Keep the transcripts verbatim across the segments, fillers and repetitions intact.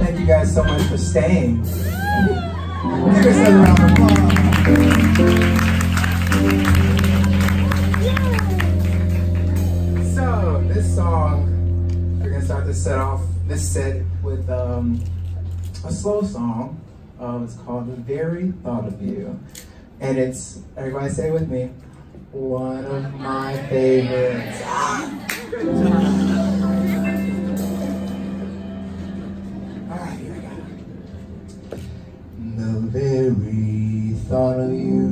Thank you guys so much for staying. Give yourselves a round of applause. So, this song, we're gonna start this set off, this set with um, a slow song. Um, it's called The Very Thought of You. And it's, everybody say it with me, one of my favorites. Alright, here we go. The very thought of you,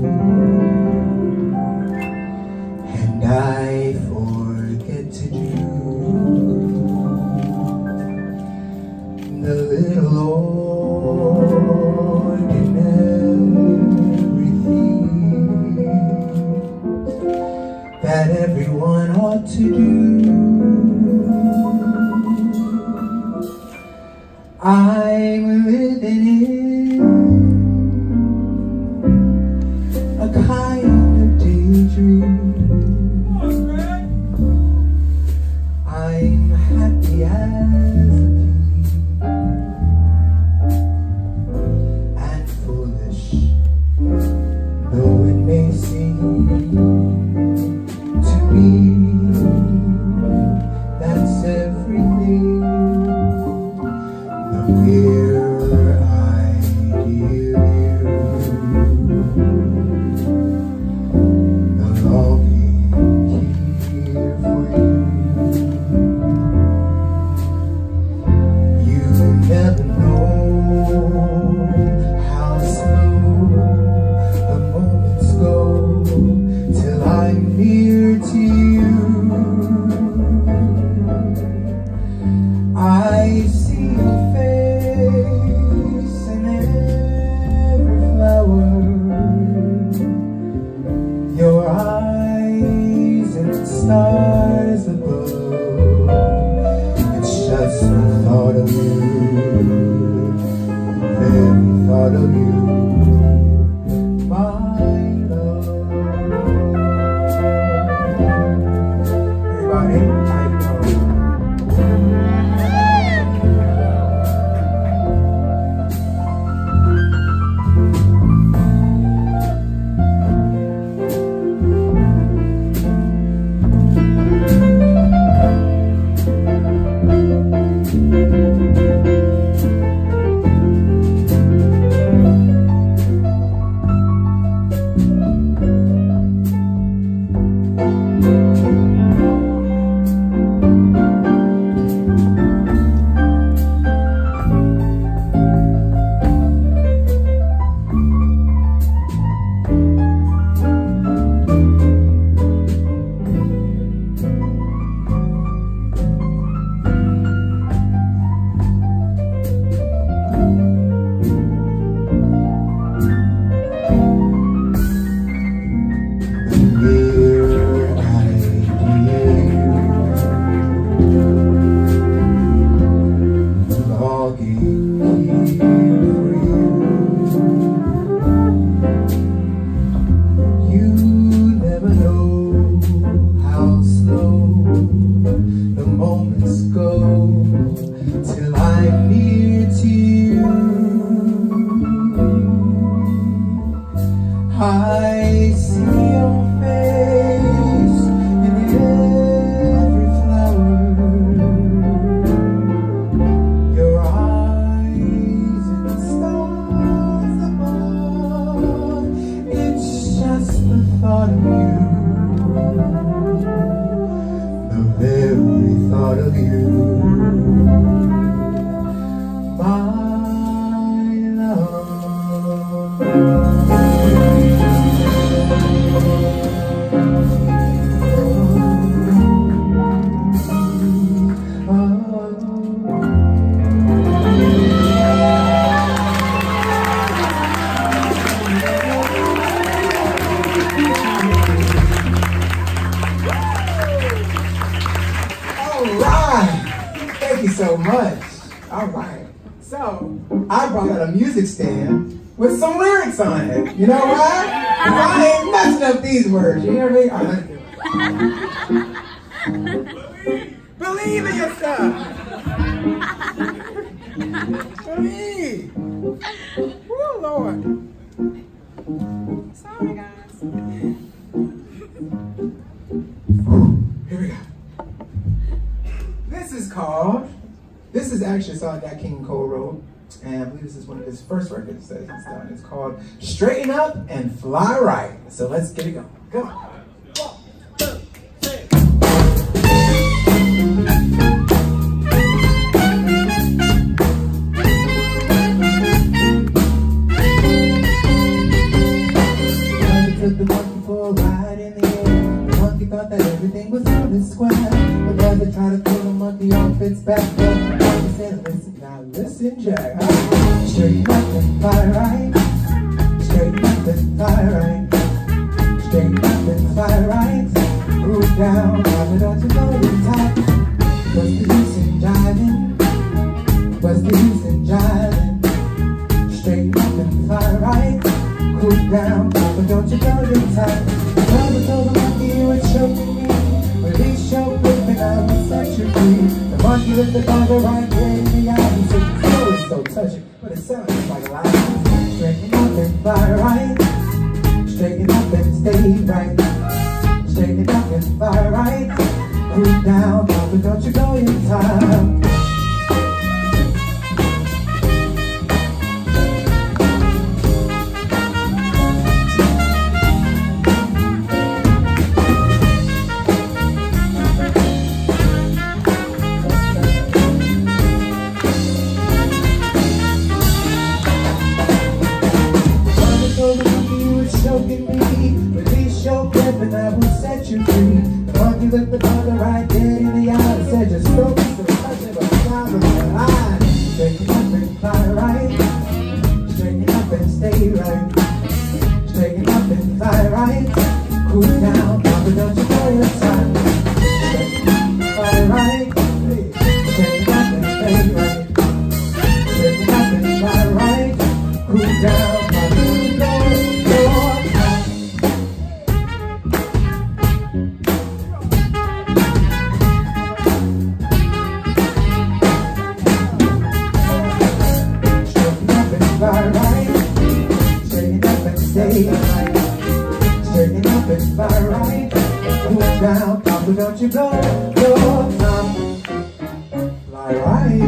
and I forget to do the little ordinary things that everyone ought to do. I'm living in a kind of daydream. I'm happy as a king and foolish, though it may seem to me. That's everything. The mirror I give you, the longing here for you. You never know how slow the moments go till I'm near to you. I see your face in every flower, your eyes and the stars above. It's just the thought of you, the very thought of you, my love. Everybody, I know. I see your face in every flower, your eyes and the stars above. It's just the thought of you, the very thought of you, my love. Thank you so much. All right. So, I brought out a music stand with some lyrics on it. You know why? Because I ain't messing up these words. You hear me? All right, let's do it. Believe in yourself. called, this is actually a song that King Cole wrote, and I believe this is one of his first records that he's done. It's called Straighten Up and Fly Right. So let's get it going. Come on. Took the monkey for a ride in the air. The monkey thought that everything was on his square. But as they tried to pull the monkey off its back, the monkey said, listen, now listen, Jack. Huh? Straighten up and fly right. Straighten up and fly right. Straighten up and fly right. Move down, but don't you know you're tight. What's the use in jiving? What's the use in jiving? Straighten up and fly right. Cool down, but don't you know you're tight. The mother told the monkey you were choking me. Release your grip and I will set you free. The monkey with the bugger right there in the eye. He said, oh, it's so touching, but it sounds like a lie. Straighten up and fly right. Straighten up and stay right. Straighten up and fly right. Cool down, but don't you know you're tight. Release your grip and I will set you free. The monkey looked the mother right dead in the eye and said, just stroke me so touch it, but stop with my eye. Straighten up and fly right. Straighten up and stay right. Straighten up and fly right. Cool down, but don't you know your time. Straighten up and fly right. Straighten up and stay right. Straighten up and fly right. Cool down, but don't you know your time. Straighten up and fly right. Cool down, but don't you go your time. Fly right.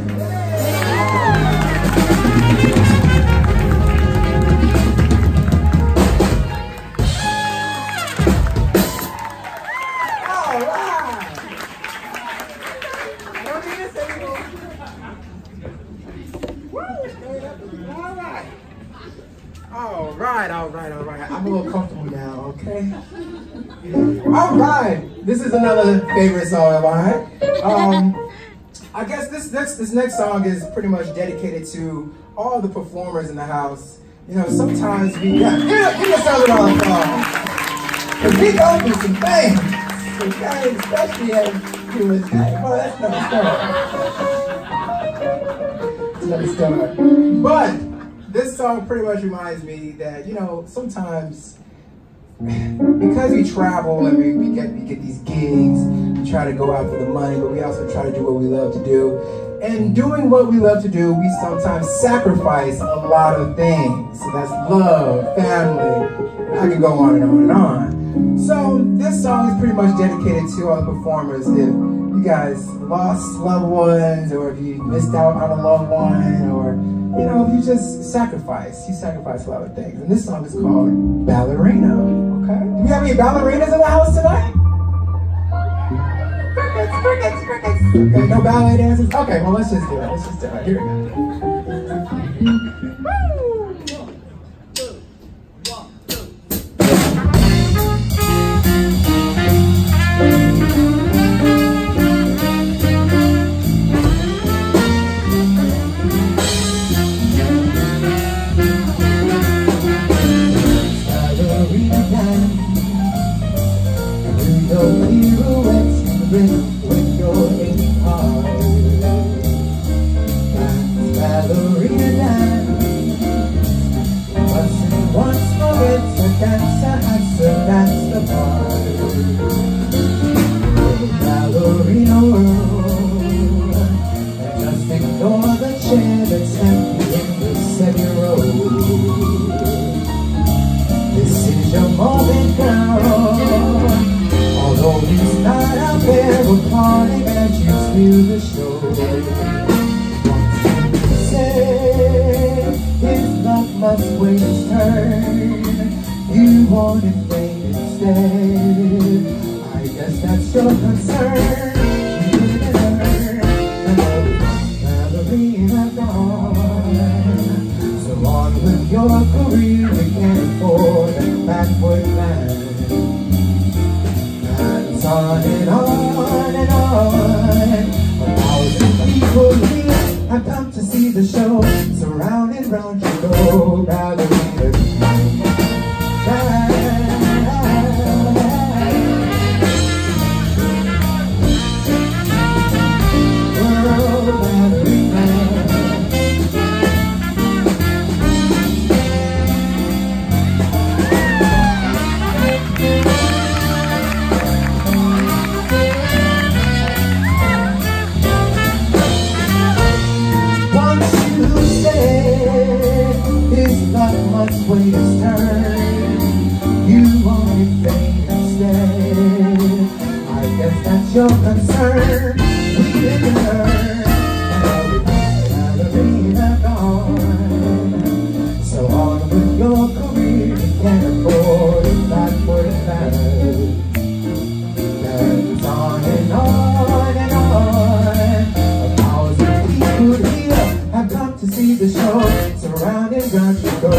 All right. Don't do this anymore. Woo! Straight up and fly right. All right, all right, all right. I'm a little comfortable now, okay? All right. This is another favorite song of mine. Um, I guess this next this next song is pretty much dedicated to all the performers in the house. You know, sometimes we got give, give yourself a round of applause. Because we go through some things. Okay, especially as you was like, oh, that's another story. That's another story. But this song pretty much reminds me that, you know, sometimes because we travel and we, we get we get these gigs, we try to go out for the money, but we also try to do what we love to do. And doing what we love to do, we sometimes sacrifice a lot of things. So that's love, family, I could go on and on and on. So this song is pretty much dedicated to all the performers. If you guys lost loved ones, or if you missed out on a loved one, or you know, if you just sacrifice, you sacrifice a lot of things. And this song is called Ballerina, okay? Do we have any ballerinas in the house tonight? Crickets, crickets, crickets. Okay, no ballet dances? Okay, well, let's just do it. Let's just do it. Here we go. With your aching heart, that's ballerina dance. show. Say his love must wait its turn. You wanted fame instead. I guess that's your concern. You didn't learn another ballerina gone. So on with your career, we can't afford a backward plan. And on and on and on. A thousand people here have come to see the show. Surrounded round you go, ballerina. Wait his turn. You wanted fame instead. I guess that's your concern. We didn't learn ballerina gone. So on with your career, you can't afford it backward fast. That's on and on and on. A thousand people here have come to see the show. Surrounded round you go.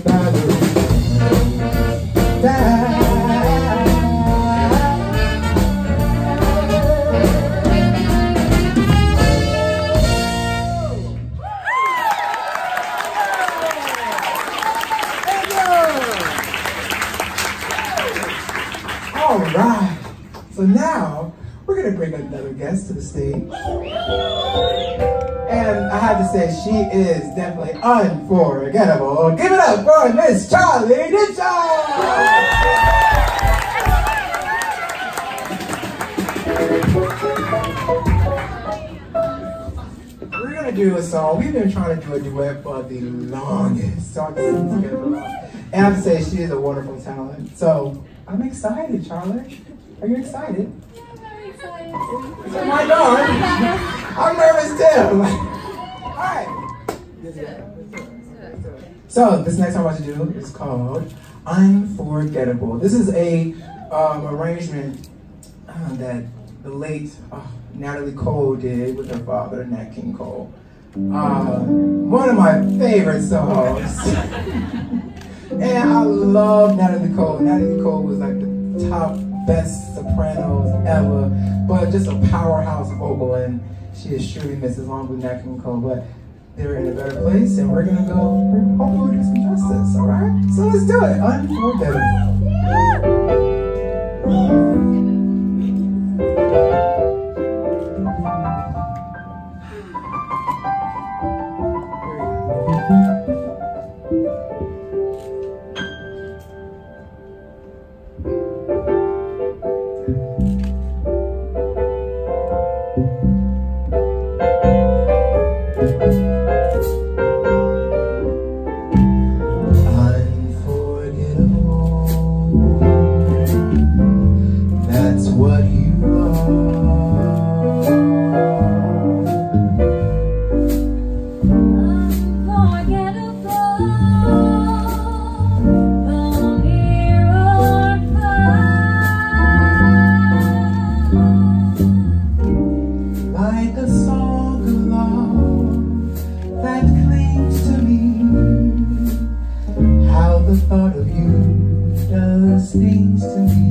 All right, so now we're gonna bring another guest to the stage. And I have to say, she is definitely unforgettable. Give it up for Miss Charlie Ditchell! We're gonna do a song. We've been trying to do a duet for the longest. So I can sing together a lot. And I have to say, she is a wonderful talent. So I'm excited, Charlie. Are you excited? Yeah, I'm very excited. Oh my God. I'm nervous too. All right. So this next song I'm about to do is called Unforgettable. This is a um, arrangement uh, that the late uh, Natalie Cole did with her father, Nat King Cole. Uh, one of my favorite songs. And I love Natalie Cole. Natalie Cole was like the top best sopranos ever, but just a powerhouse vocal, and she is truly missed along with Nat King Cole. But they're in a better place, and we're gonna go, we're hopefully do some justice, all right? So let's do it. Unforgettable. The thought of you does things to me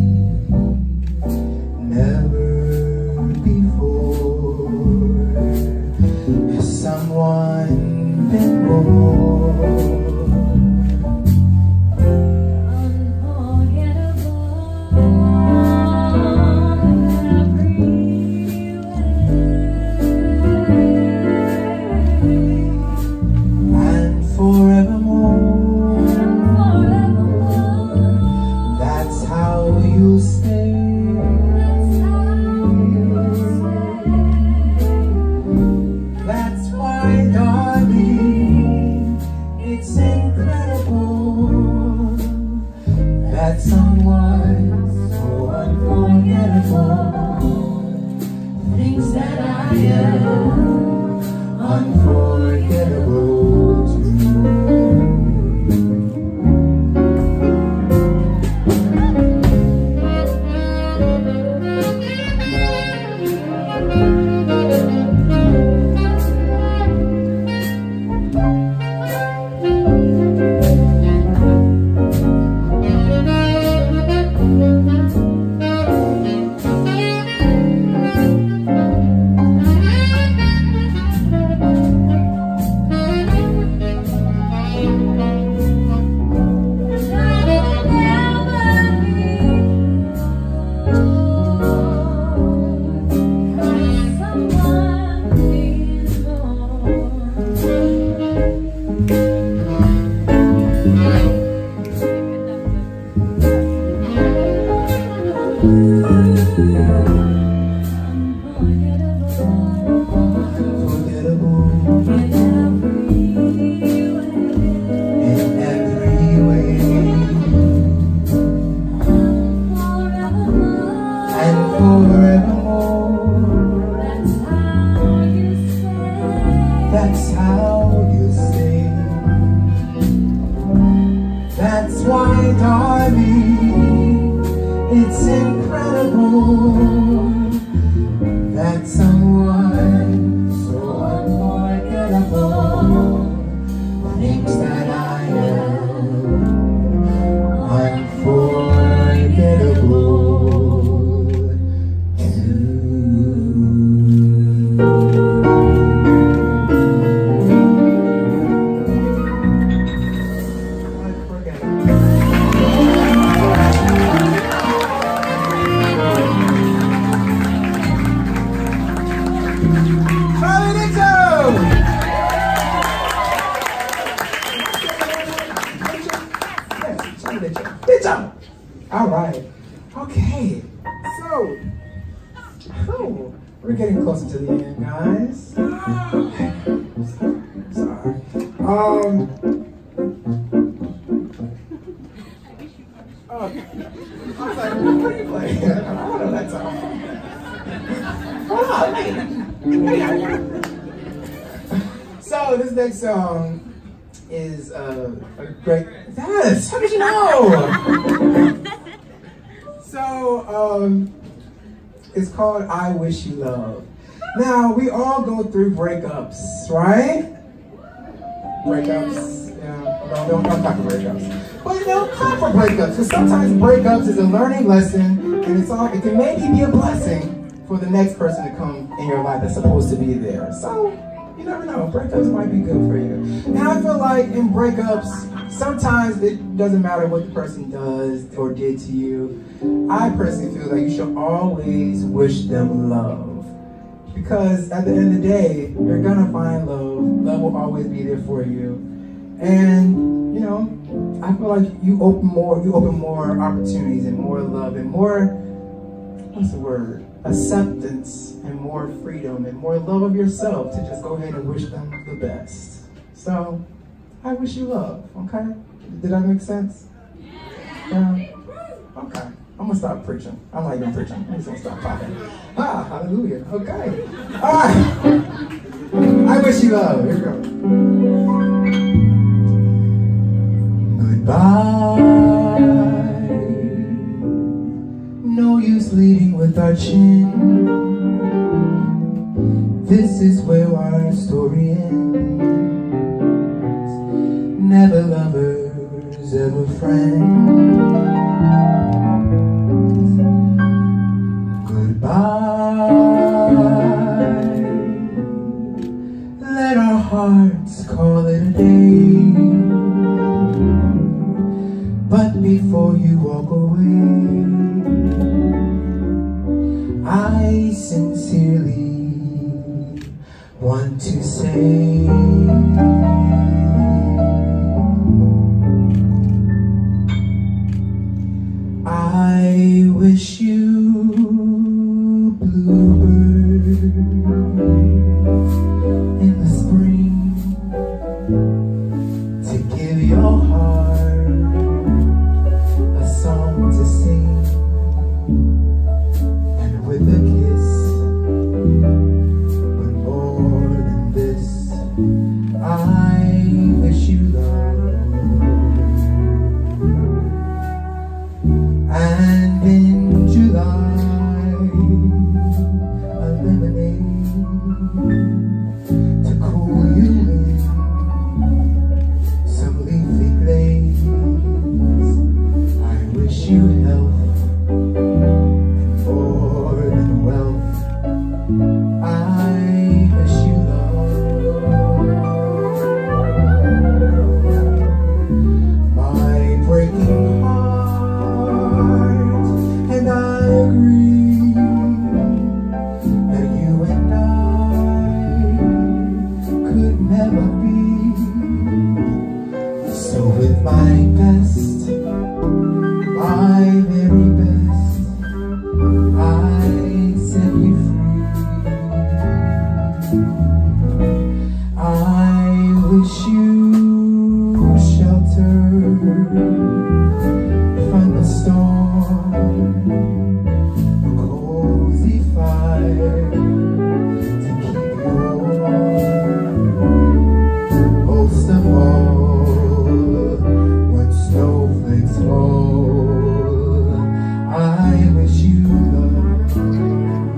never before. Has someone been born? It's unforgettable too. That's how you say. That's why, darling, it's incredible that someone so unforgettable thinks that I am unforgettable too. All right. Okay. So, oh, we're getting closer to the end, guys. Sorry. Sorry. Um. Oh, I was like, what are you playing? I don't know that song. So this next song is uh, a great. Yes. How did you know? So, um, it's called I Wish You Love. Now, we all go through breakups, right? Breakups, yeah, no, don't, don't talk about breakups. But, you know, time for breakups, because sometimes breakups is a learning lesson, and it's all, it can maybe be a blessing for the next person to come in your life that's supposed to be there. So, you never know, breakups might be good for you. And I feel like in breakups, sometimes it doesn't matter what the person does or did to you. I personally feel like you should always wish them love. Because at the end of the day, you're gonna find love. Love will always be there for you. And, you know, I feel like you open more, you open more opportunities and more love and more, what's the word? Acceptance and more freedom and more love of yourself to just go ahead and wish them the best. So, I wish you love, okay? Did that make sense? Yeah? Okay. I'm gonna stop preaching. I'm not even preaching. I'm just gonna stop talking. Ah, hallelujah. Okay. All right. I wish you love. Here we go. Goodbye. No use leading with our chin. This is where our story ends. Never lovers, ever friends. Goodbye. Let our hearts call it a day. But before you walk away, I sincerely want to say, I wish you bluebirds in the spring to give your heart a song to sing, and with a kiss when more wish you shelter from the storm, a cozy fire to keep you warm. Most of all, when snowflakes fall, I wish you love.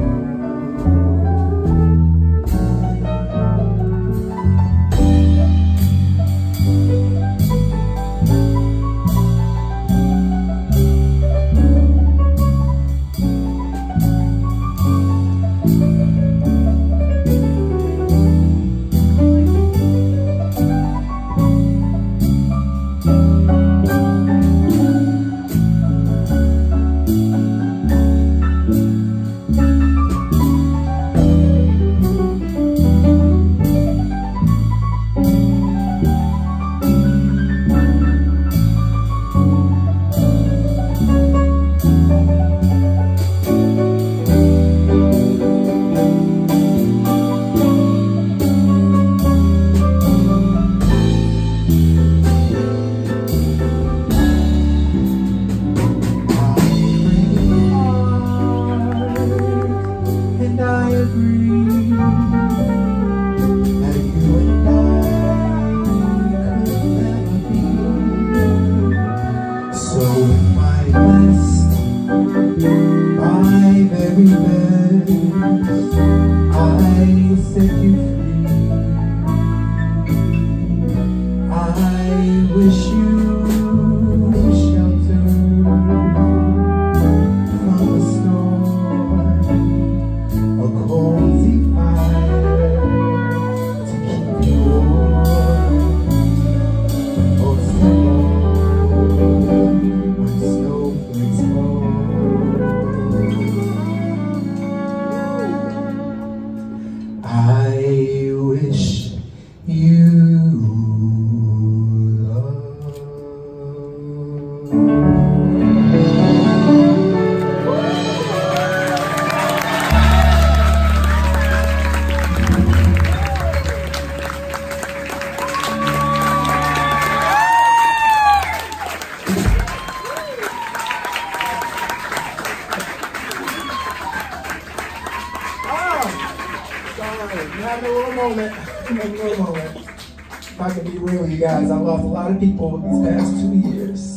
Having a little moment, having a little moment. If I can be real with you guys, I lost a lot of people these past two years.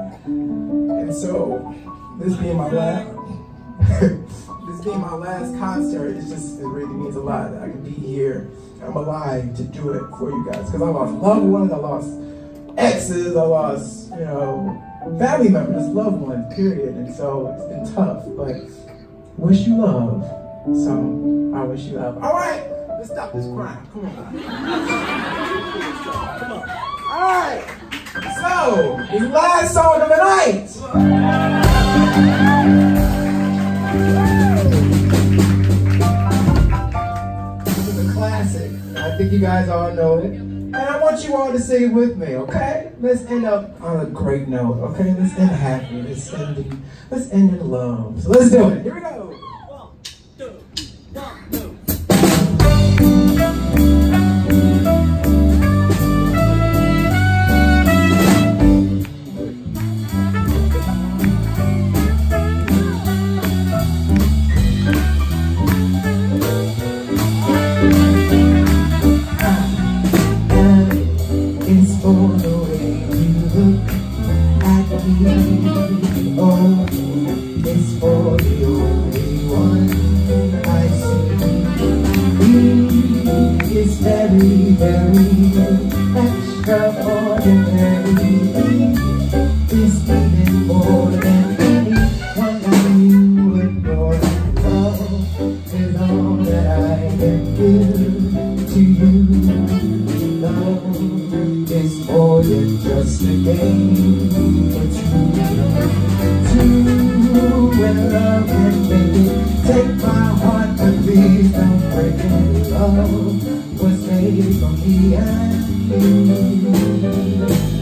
And so, this being my last, this being my last concert, it's just, it really means a lot that I can be here. I'm alive to do it for you guys. Because I lost loved ones, I lost exes, I lost, you know, family members, loved ones, period. And so, it's been tough, but wish you love. So, I wish you love. All right. Let's stop this crime. Come on. Come on. All right. So, the last song of the night. This is a classic. I think you guys all know it. And I want you all to sing it with me, okay? Let's end up on a great note, okay? Let's end happy. Let's end in, let's end in love. So let's do it. Here we go. One, two, one, two. Just a game for two, two when love can make it. Take my heart, but please don't break it. Love was made for me and you.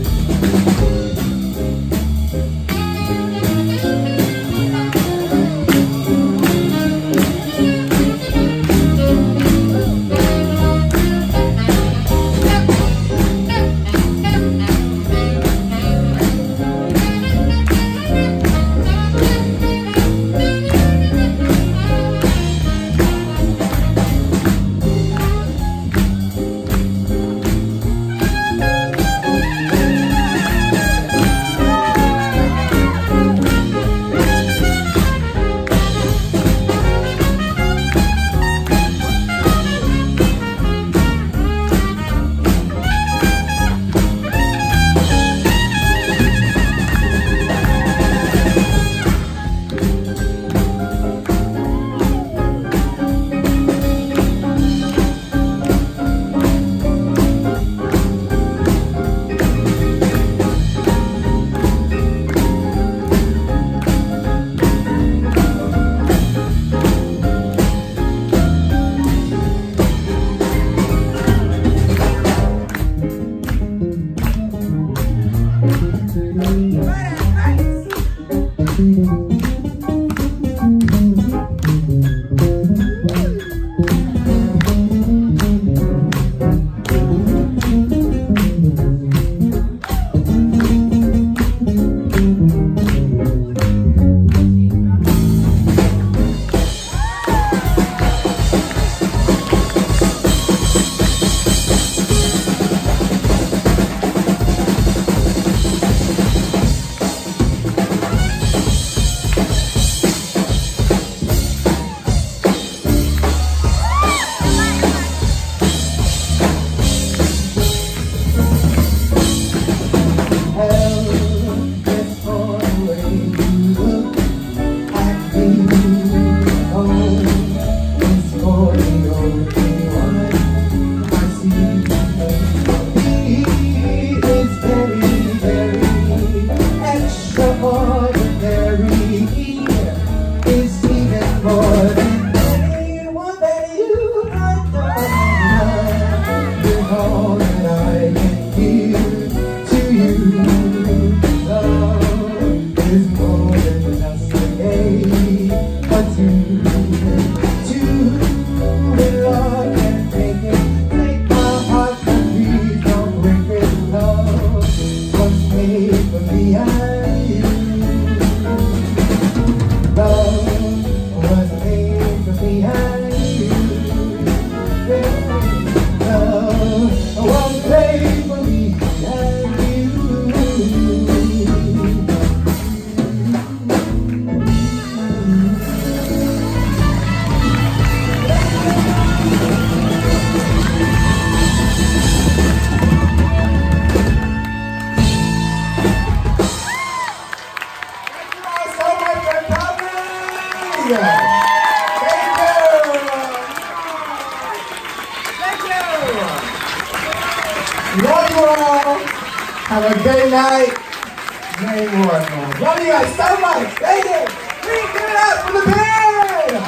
Love you all. Have a great night. Many more. Man. Love you guys so much. Thank you. Please give it up for the band.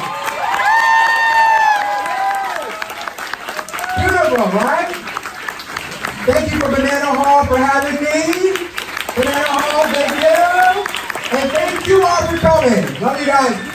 Beautiful, right? Thank you for Banana Hall for having me. Banana Hall, thank you. And thank you all for coming. Love you guys.